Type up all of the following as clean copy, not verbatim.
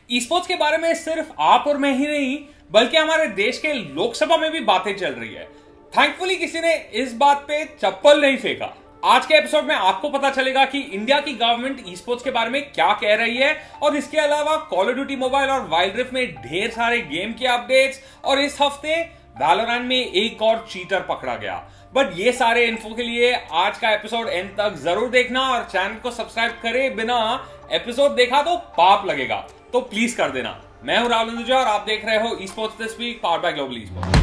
E sports के बारे में सिर्फ आप और मैं ही नहीं बल्कि हमारे देश के लोकसभा में भी बातें चल रही है। थैंकफुली किसी ने इस बात पे चप्पल नहीं फेंका। आज के एपिसोड में आपको पता चलेगा कि इंडिया की गवर्नमेंट ई स्पोर्ट्स के बारे में क्या कह रही है और इसके अलावा कॉल ऑफ ड्यूटी मोबाइल और वाइल्ड रिफ्ट में ढेर सारे गेम के अपडेट्स और इस हफ्ते वैलोरेंट में एक और चीटर पकड़ा गया। बट ये सारे इन्फो के लिए आज का एपिसोड एंड तक जरूर देखना और चैनल को सब्सक्राइब करे बिना एपिसोड देखा तो पाप लगेगा, तो प्लीज कर देना। मैं हूं राहुल इंदुजा और आप देख रहे हो esports this week powered by global esports.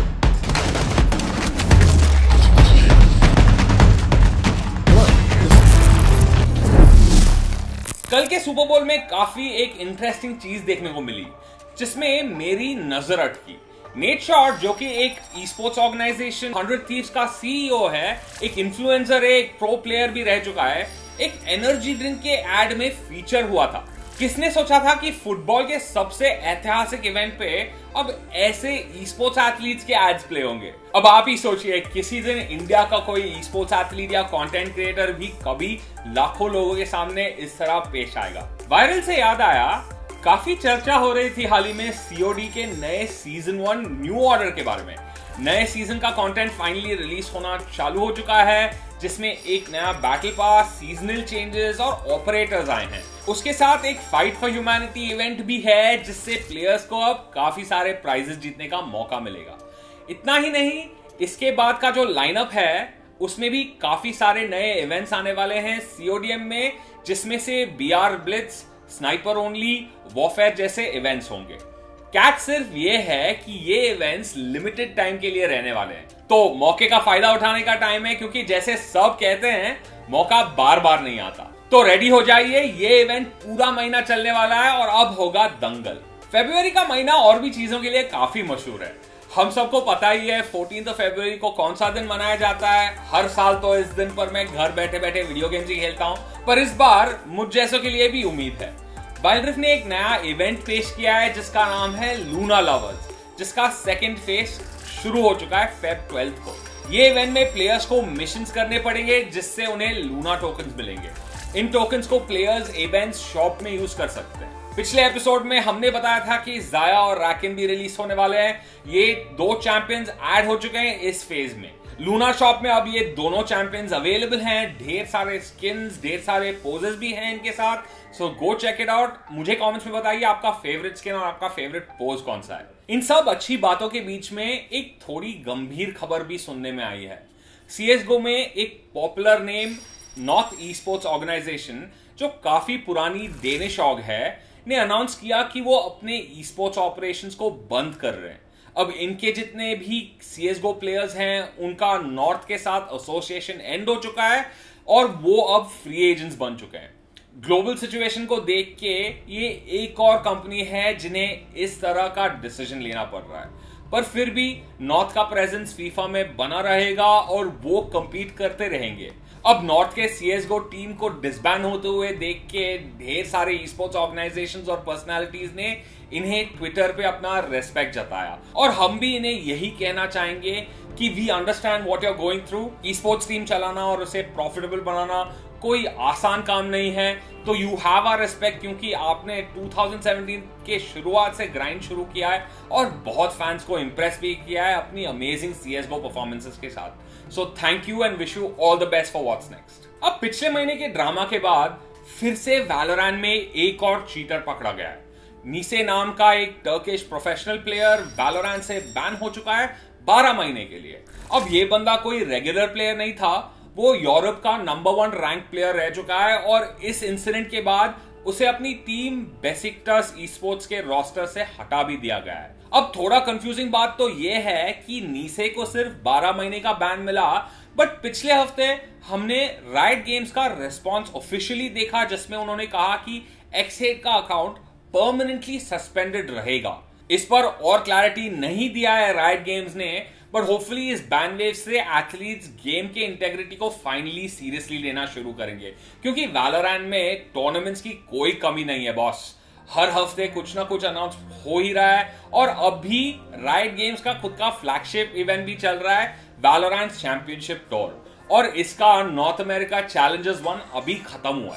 कल के सुपर बोल में काफी एक इंटरेस्टिंग चीज देखने को मिली जिसमें मेरी नजर अटकी। नेट शॉर्ट जो कि एक ई स्पोर्ट्स ऑर्गेनाइजेशन 100 थीव्स का सीईओ है, एक इन्फ्लुएंसर है, एक प्रो प्लेयर भी रह चुका है, एक एनर्जी ड्रिंक के एड में फीचर हुआ था। किसने सोचा था कि फुटबॉल के सबसे ऐतिहासिक इवेंट पे अब ऐसे ई स्पोर्ट्स एथलीट्स के एड्स प्ले होंगे। अब आप ही सोचिए, किसी दिन इंडिया का कोई ई स्पोर्ट्स एथलीट या कंटेंट क्रिएटर भी कभी लाखों लोगों के सामने इस तरह पेश आएगा। वायरल से याद आया, काफी चर्चा हो रही थी हाल ही में सीओडी के नए सीजन 1 न्यू ऑर्डर के बारे में। नए सीजन का कंटेंट फाइनली रिलीज होना चालू हो चुका है, जिसमें एक नया बैटल पास, सीजनल चेंजेस और ऑपरेटर्स आए हैं। उसके साथ एक फाइट फॉर ह्यूमैनिटी इवेंट भी है जिससे प्लेयर्स को अब काफी सारे प्राइजेस जीतने का मौका मिलेगा। इतना ही नहीं, इसके बाद का जो लाइनअप है उसमें भी काफी सारे नए इवेंट्स आने वाले हैं सीओडीएम में, जिसमें से BR blitz, sniper only, warfare जैसे इवेंट्स होंगे। कैच सिर्फ ये है कि ये इवेंट्स लिमिटेड टाइम के लिए रहने वाले हैं, तो मौके का फायदा उठाने का टाइम है, क्योंकि जैसे सब कहते हैं मौका बार बार नहीं आता। तो रेडी हो जाइए, ये इवेंट पूरा महीना चलने वाला है और अब होगा दंगल। फरवरी का महीना और भी चीजों के लिए काफी मशहूर है। हम सबको पता ही है 14 फरवरी को कौन सा दिन मनाया जाता है। हर साल तो इस दिन पर मैं घर बैठे बैठे वीडियो गेम्स ही खेलता हूं, पर इस बार मुझ जैसों के लिए भी उम्मीद है। वाइल्ड रिफ्ट ने एक नया इवेंट पेश किया है जिसका नाम है लूना लवर्स, जिसका सेकंड फेज शुरू हो चुका है फेब 12 को। ये इवेंट में प्लेयर्स को मिशंस करने पड़ेंगे जिससे उन्हें लूना टोकन्स मिलेंगे। इन टोकन्स को प्लेयर्स इवेंट्स शॉप में यूज कर सकते हैं। पिछले एपिसोड में हमने बताया था कि जाया और रैकिन भी रिलीज होने वाले हैं। ये दो चैंपियंस ऐड हो चुके हैं इस फेज में। लूना शॉप में अब ये दोनों चैंपियंस अवेलेबल हैं। ढेर सारे स्किन्स, ढेर सारे पोजेस भी हैं इनके साथ, so go check it out. मुझे कमेंट्स में बताइए आपका फेवरेट स्किन और आपका फेवरेट पोज कौन सा है। इन सब अच्छी बातों के बीच में एक थोड़ी गंभीर खबर भी सुनने में आई है। सीएसगो में एक popular name North esports organization, जो काफी पुरानी डेनिश ऑर्ग है, ने अनाउंस किया कि वो अपने ई स्पोर्ट्स ऑपरेशंस को बंद कर रहे हैं। अब इनके जितने भी सीएसगो प्लेयर्स हैं उनका नॉर्थ के साथ एसोसिएशन एंड हो चुका है और वो अब फ्री एजेंट्स बन चुके हैं। ग्लोबल सिचुएशन को देख के ये एक और कंपनी है जिन्हें इस तरह का डिसीजन लेना पड़ रहा है, पर फिर भी नॉर्थ का प्रेजेंस फीफा में बना रहेगा और वो कंपीट करते रहेंगे। अब नॉर्थ के सीएसगो टीम को डिसबैंड होते हुए देख के ढेर सारे ई स्पोर्ट्स ऑर्गेनाइजेशंस और पर्सनालिटीज ने इन्हें ट्विटर पे अपना रेस्पेक्ट जताया, और हम भी इन्हें यही कहना चाहेंगे कि we understand what you are going through. Esports team चलाना और उसे प्रॉफिटेबल बनाना कोई आसान काम नहीं है, तो यू हैव आवर रिस्पेक्ट, क्योंकि आपने 2017 के शुरुआत से ग्राइंड शुरू किया है और बहुत फैंस को इंप्रेस भी किया है अपनी अमेजिंग सीएसगो परफॉर्मेंसेस के साथ। So thank you and wish you all the best for what's next. अब पिछले महीने के ड्रामा के बाद फिर से वैलोरेंट में एक और चीटर पकड़ा गया है। नीसे नाम का एक टर्किश प्रोफेशनल प्लेयर वैलोरेंट से बैन हो चुका है 12 महीने के लिए। अब ये बंदा कोई रेगुलर प्लेयर नहीं था, वो यूरोप का नंबर 1 रैंक प्लेयर रह चुका है और इस इंसिडेंट के बाद उसे अपनी टीम बेसिक्टस ई स्पोर्ट्स के रोस्टर से हटा भी दिया गया है। अब थोड़ा कंफ्यूजिंग बात तो यह है कि नीसे को सिर्फ 12 महीने का बैन मिला, बट पिछले हफ्ते हमने राइट गेम्स का रिस्पॉन्स ऑफिशियली देखा जिसमें उन्होंने कहा कि एक्स8 का अकाउंट परमानेंटली सस्पेंडेड रहेगा। इस पर और क्लैरिटी नहीं दिया है राइट गेम्स ने, बट होपफुली इस बैन वेव से एथलीट्स गेम के इंटेग्रिटी को फाइनली सीरियसली लेना शुरू करेंगे, क्योंकि वैलोरेंट में टूर्नामेंट्स की कोई कमी नहीं है बॉस। हर हफ्ते कुछ ना कुछ अनाउंस हो ही रहा है और अब भी राइट गेम्स का खुद का फ्लैगशिप इवेंट भी चल रहा है, वैलोरेंट चैंपियनशिप टूर, और इसका नॉर्थ अमेरिका चैलेंजर्स 1 अभी खत्म हुआ है।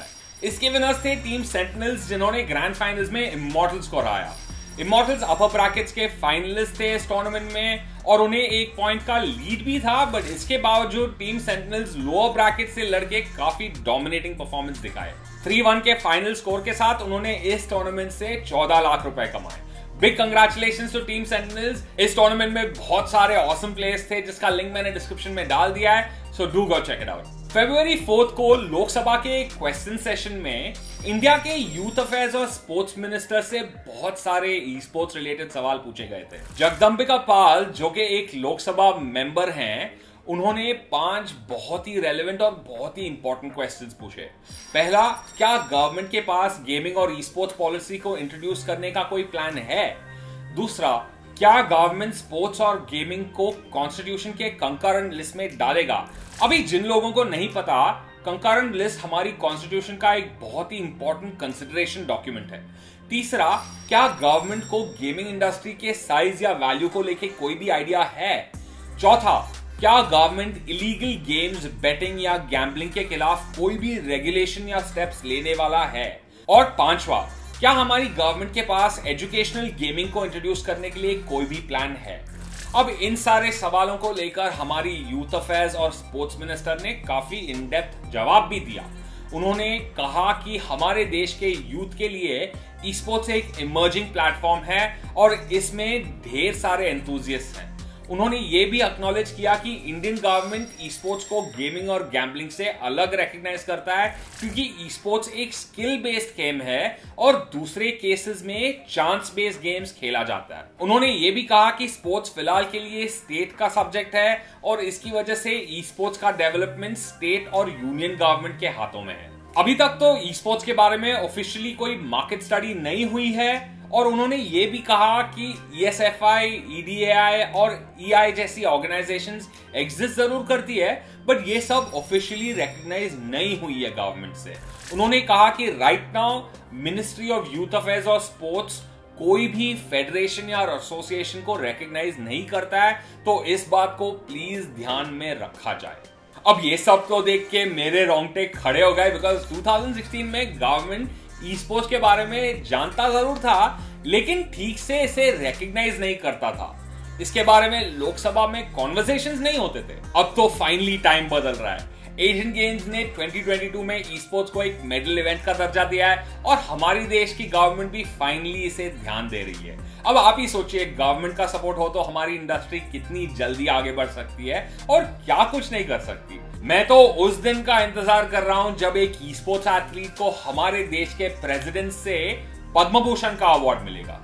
इसके विनर्स थे टीम सेंटिनल्स, जिन्होंने ग्रैंड फाइनल्स में इमॉर्टल्स को हराया। इमॉर्टल्स अपर ब्रैकेट्स के फाइनलिस्ट थे इस टूर्नामेंट में और उन्हें 1 पॉइंट का लीड भी था, बट इसके बावजूद टीम सेंटिनल्स लोअर ब्रैकेट से लड़के काफी डोमिनेटिंग परफॉर्मेंस दिखाए। 3-1 के फाइनल स्कोर के साथ उन्होंने इस टूर्नामेंट से 14 लाख रुपए कमाए। Big congratulations to team Sentinels. इस टूर्नामेंट में बहुत सारे ऑसम प्लेयर्स थे, जिसका लिंक मैंने डिस्क्रिप्शन में डाल दिया है, so do go check it out. February 4 को लोकसभा के क्वेश्चन सेशन में इंडिया के यूथ अफेयर्स और स्पोर्ट्स मिनिस्टर से बहुत सारे ई स्पोर्ट्स रिलेटेड सवाल पूछे गए थे। जगदंबिका पाल, जो कि एक लोकसभा मेंबर हैं, उन्होंने 5 बहुत ही रेलेवेंट और बहुत ही इंपॉर्टेंट क्वेश्चंस पूछे। पहला, क्या गवर्नमेंट के पास गेमिंग और ई स्पोर्ट्स पॉलिसी को इंट्रोड्यूस करने का कोई प्लान है? दूसरा, क्या गवर्नमेंट स्पोर्ट्स और गेमिंग को कॉन्स्टिट्यूशन के कंकरेंट लिस्ट में डालेगा? अभी जिन लोगों को नहीं पता, कंकरेंट लिस्ट हमारी कॉन्स्टिट्यूशन का एक बहुत ही इंपॉर्टेंट कंसिडरेशन डॉक्यूमेंट है। तीसरा, क्या गवर्नमेंट को गेमिंग इंडस्ट्री के साइज या वैल्यू को लेके कोई भी आइडिया है? चौथा, क्या गवर्नमेंट इलीगल गेम्स, बेटिंग या गैम्बलिंग के खिलाफ कोई भी रेगुलेशन या स्टेप्स लेने वाला है? और पांचवा, क्या हमारी गवर्नमेंट के पास एजुकेशनल गेमिंग को इंट्रोड्यूस करने के लिए कोई भी प्लान है? अब इन सारे सवालों को लेकर हमारी यूथ अफेयर्स और स्पोर्ट्स मिनिस्टर ने काफी इन डेप्थ जवाब भी दिया। उन्होंने कहा कि हमारे देश के यूथ के लिए ई स्पोर्ट्स एक इमर्जिंग प्लेटफॉर्म है और इसमें ढेर सारे एंथुजियास्ट हैं। उन्होंने ये भी एक्नॉलेज किया कि इंडियन गवर्नमेंट ई स्पोर्ट्स को गेमिंग और गैम्बलिंग से अलग रिकॉग्नाइज करता है, क्योंकि ई स्पोर्ट्स एक स्किल बेस्ड गेम है और दूसरे केसेस में चांस बेस्ड गेम्स खेला जाता है। उन्होंने ये भी कहा कि स्पोर्ट्स फिलहाल के लिए स्टेट का सब्जेक्ट है और इसकी वजह से ई स्पोर्ट्स का डेवलपमेंट स्टेट और यूनियन गवर्नमेंट के हाथों में है। अभी तक तो ई स्पोर्ट्स के बारे में ऑफिशियली कोई मार्केट स्टडी नहीं हुई है और उन्होंने ये भी कहा कि ESFI, EDAI और EI जैसी ऑर्गेनाइजेशंस एग्जिस्ट जरूर करती है, बट ये सब ऑफिशियली रिकॉग्नाइज नहीं हुई है गवर्नमेंट से। उन्होंने कहा कि right now ministry of youth affairs और स्पोर्ट्स कोई भी फेडरेशन या एसोसिएशन को रिकॉग्नाइज नहीं करता है, तो इस बात को प्लीज ध्यान में रखा जाए। अब ये सब तो देख के मेरे रोंगटे खड़े हो गए, बिकॉज 2016 में गवर्नमेंट ई स्पोर्ट्स के बारे में जानता जरूर था, लेकिन ठीक से इसे रिकॉग्नाइज नहीं करता था। इसके बारे में लोकसभा में कॉन्वर्सेशंस नहीं होते थे। अब तो फाइनली टाइम बदल रहा है। एशियन गेम्स ने 2022 में ई स्पोर्ट्स को एक मेडल इवेंट का दर्जा दिया है और हमारी देश की गवर्नमेंट भी फाइनली इसे ध्यान दे रही है। अब आप ही सोचिए, गवर्नमेंट का सपोर्ट हो तो हमारी इंडस्ट्री कितनी जल्दी आगे बढ़ सकती है और क्या कुछ नहीं कर सकती। मैं तो उस दिन का इंतजार कर रहा हूं जब एक ई स्पोर्ट्स एथलीट को हमारे देश के प्रेसिडेंट से पद्म भूषण का अवार्ड मिलेगा।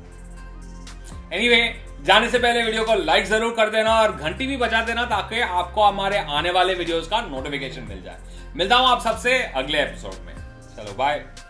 एनीवे, जाने से पहले वीडियो को लाइक जरूर कर देना और घंटी भी बजा देना ताकि आपको हमारे आने वाले वीडियोस का नोटिफिकेशन मिल जाए। मिलता हूं आप सबसे अगले एपिसोड में। चलो बाय।